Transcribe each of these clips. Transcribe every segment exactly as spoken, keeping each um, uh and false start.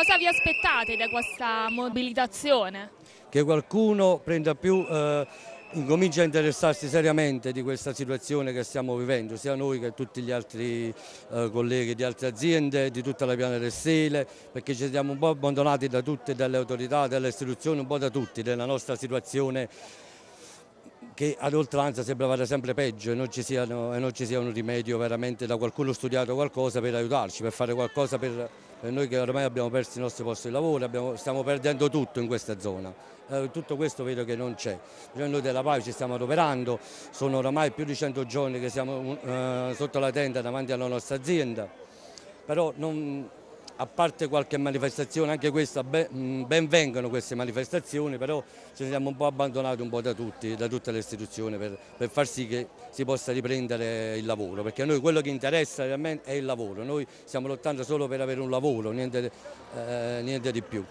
Cosa vi aspettate da questa mobilitazione? Che qualcuno prenda più, eh, incomincia a interessarsi seriamente di questa situazione che stiamo vivendo, sia noi che tutti gli altri eh, colleghi di altre aziende, di tutta la Piana del Sele, perché ci siamo un po' abbandonati da tutte, dalle autorità, dalle istituzioni, un po' da tutti, della nostra situazione che ad oltranza sembra vada sempre peggio e non ci siano, e non ci sia un rimedio veramente da qualcuno studiato qualcosa per aiutarci, per fare qualcosa per, per noi che ormai abbiamo perso i nostri posti di lavoro, abbiamo, stiamo perdendo tutto in questa zona. Eh, tutto questo vedo che non c'è. Noi della P A I ci stiamo adoperando, sono oramai più di cento giorni che siamo eh, sotto la tenda davanti alla nostra azienda, però non, a parte qualche manifestazione, anche questa, ben, ben vengono queste manifestazioni, però ci siamo un po' abbandonati un po' da tutti, da tutte le istituzioni per, per far sì che si possa riprendere il lavoro, perché a noi quello che interessa realmente è il lavoro, noi stiamo lottando solo per avere un lavoro, niente, eh, niente di più.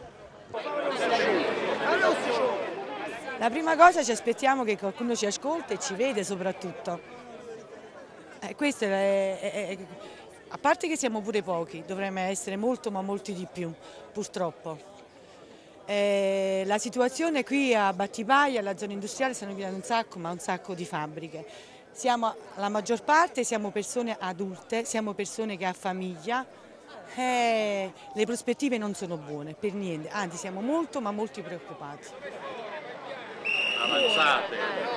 La prima cosa ci aspettiamo che qualcuno ci ascolti e ci vede soprattutto. Eh, questo è, è, è, a parte che siamo pure pochi, dovremmo essere molto ma molti di più, purtroppo. Eh, la situazione qui a Battipaglia, alla zona industriale, stanno chiudendo un sacco, ma un sacco di fabbriche. Siamo, la maggior parte siamo persone adulte, siamo persone che hanno famiglia, eh, le prospettive non sono buone, per niente, anzi siamo molto ma molto preoccupati. Avanzate.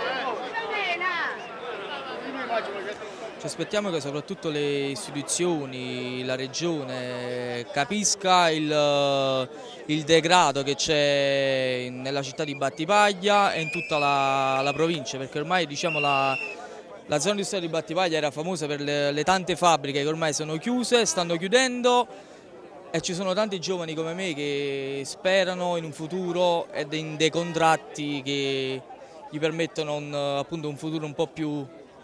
Ci aspettiamo che soprattutto le istituzioni, la regione capisca il, il degrado che c'è nella città di Battipaglia e in tutta la, la provincia, perché ormai diciamo, la, la zona industriale di Battipaglia era famosa per le, le tante fabbriche che ormai sono chiuse, stanno chiudendo e ci sono tanti giovani come me che sperano in un futuro ed in dei contratti che gli permettono un, appunto, un futuro un po' più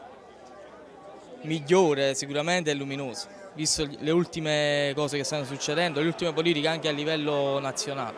migliore sicuramente e luminoso, visto le ultime cose che stanno succedendo, le ultime politiche anche a livello nazionale.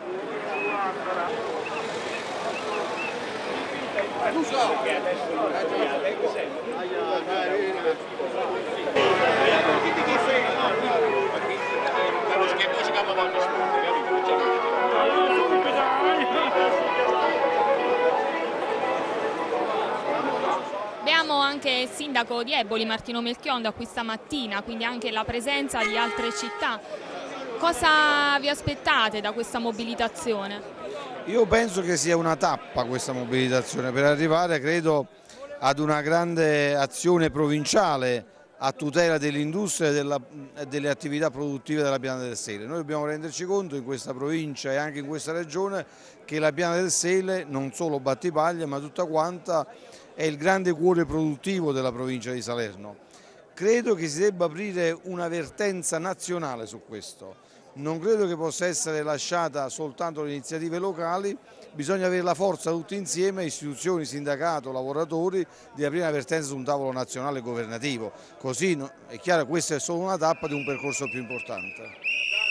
Abbiamo anche il sindaco di Eboli, Martino Melchiondo, qui stamattina, quindi anche la presenza di altre città. Cosa vi aspettate da questa mobilitazione? Io penso che sia una tappa questa mobilitazione per arrivare, credo, ad una grande azione provinciale a tutela dell'industria e delle attività produttive della Piana del Sele. Noi dobbiamo renderci conto in questa provincia e anche in questa regione che la Piana del Sele, non solo Battipaglia ma tutta quanta, è il grande cuore produttivo della provincia di Salerno. Credo che si debba aprire una vertenza nazionale su questo. Non credo che possa essere lasciata soltanto alle iniziative locali, bisogna avere la forza tutti insieme, istituzioni, sindacato, lavoratori, di aprire una vertenza su un tavolo nazionale governativo. Così è chiaro che questa è solo una tappa di un percorso più importante.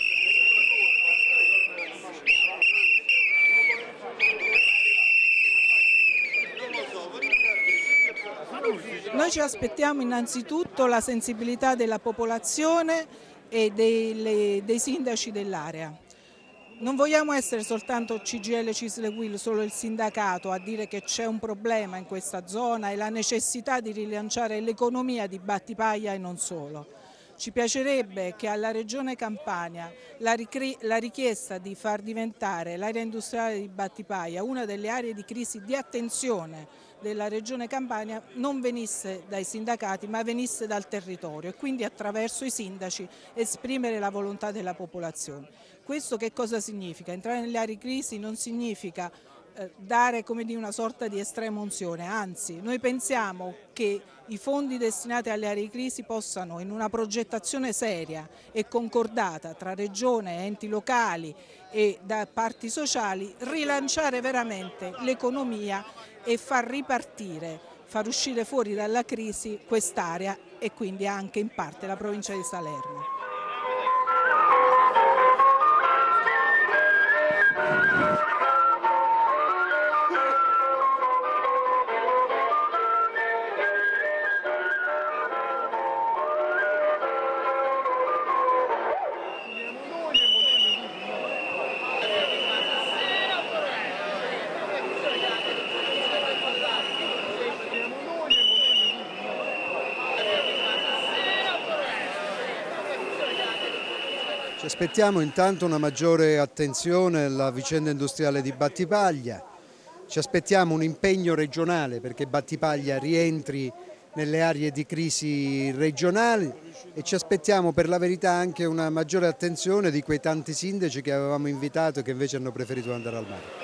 Noi ci aspettiamo innanzitutto la sensibilità della popolazione e dei, dei sindaci dell'area. Non vogliamo essere soltanto C G I L, C I S L e U I L, solo il sindacato a dire che c'è un problema in questa zona e la necessità di rilanciare l'economia di Battipaglia e non solo. Ci piacerebbe che alla Regione Campania la, la richiesta di far diventare l'area industriale di Battipaglia una delle aree di crisi di attenzione della Regione Campania non venisse dai sindacati ma venisse dal territorio e quindi attraverso i sindaci esprimere la volontà della popolazione. Questo che cosa significa? Entrare nelle aree di crisi non significa eh, dare come dire, una sorta di estrema unzione, anzi noi pensiamo che i fondi destinati alle aree di crisi possano in una progettazione seria e concordata tra regione, enti locali e da parti sociali rilanciare veramente l'economia e far ripartire, far uscire fuori dalla crisi quest'area e quindi anche in parte la provincia di Salerno. aspettiamo intanto una maggiore attenzione alla vicenda industriale di Battipaglia, ci aspettiamo un impegno regionale perché Battipaglia rientri nelle aree di crisi regionali e ci aspettiamo per la verità anche una maggiore attenzione di quei tanti sindaci che avevamo invitato e che invece hanno preferito andare al mare.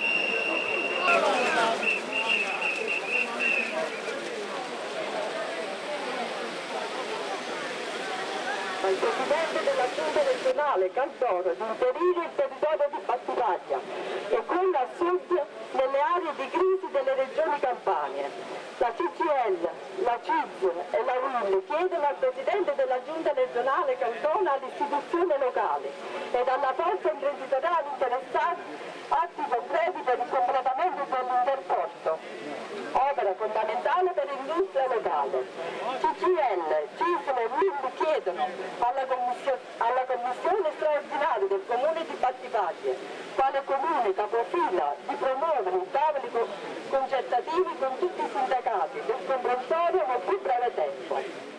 Il Presidente della Giunta regionale Caldoro di inserire il territorio di Battipaglia e quello a sud nelle aree di crisi delle regioni Campanie. La C G I L, la C I S e la U I L chiedono al Presidente della Giunta regionale Caldoro alle istituzioni locali ed alla forza imprenditoriale interessata atti concreti per il completamento dell'interporto, opera fondamentale per l'industria locale. C G I L, C I S e U I L chiedono alla commissione, alla commissione straordinaria del Comune di Battipaglia, quale comune capofila, di promuovere i tavoli concertativi con tutti i sindacati del comprensorio nel più breve tempo.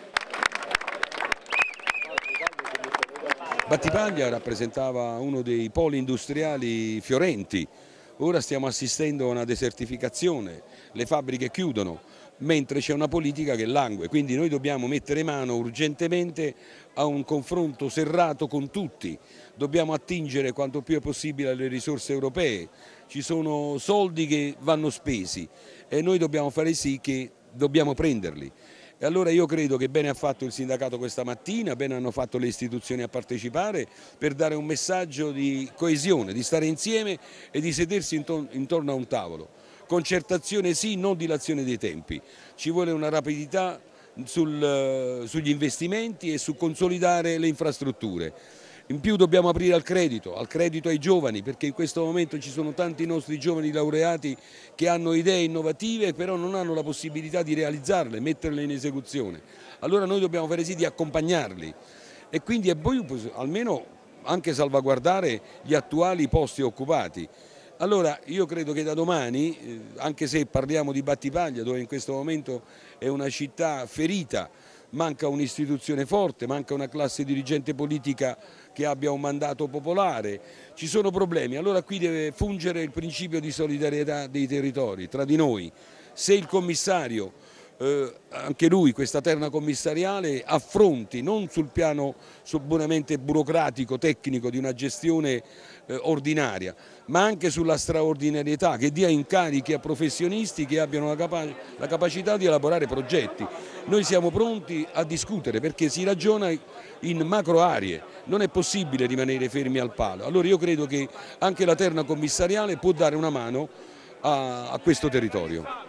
Battipaglia rappresentava uno dei poli industriali fiorenti, ora stiamo assistendo a una desertificazione, le fabbriche chiudono, mentre c'è una politica che langue, quindi noi dobbiamo mettere mano urgentemente a un confronto serrato con tutti, dobbiamo attingere quanto più è possibile alle risorse europee, ci sono soldi che vanno spesi e noi dobbiamo fare sì che dobbiamo prenderli. E allora io credo che bene ha fatto il sindacato questa mattina, bene hanno fatto le istituzioni a partecipare per dare un messaggio di coesione, di stare insieme e di sedersi intorno a un tavolo. Concertazione sì, non dilazione dei tempi, ci vuole una rapidità sul, sugli investimenti e su consolidare le infrastrutture. In più dobbiamo aprire al credito, al credito ai giovani, perché in questo momento ci sono tanti nostri giovani laureati che hanno idee innovative però non hanno la possibilità di realizzarle, metterle in esecuzione. Allora noi dobbiamo fare sì di accompagnarli e quindi poi almeno anche salvaguardare gli attuali posti occupati. Allora io credo che da domani, anche se parliamo di Battipaglia dove in questo momento è una città ferita, manca un'istituzione forte, manca una classe dirigente politica che abbia un mandato popolare, ci sono problemi, allora qui deve fungere il principio di solidarietà dei territori tra di noi. Se il commissario, eh, anche lui, questa terna commissariale, affronti non sul piano buonamente burocratico, tecnico di una gestione eh, ordinaria, ma anche sulla straordinarietà, che dia incarichi a professionisti che abbiano la, capa la capacità di elaborare progetti. Noi siamo pronti a discutere perché si ragiona in macro aree, non è possibile rimanere fermi al palo. Allora io credo che anche la terna commissariale può dare una mano a, a questo territorio.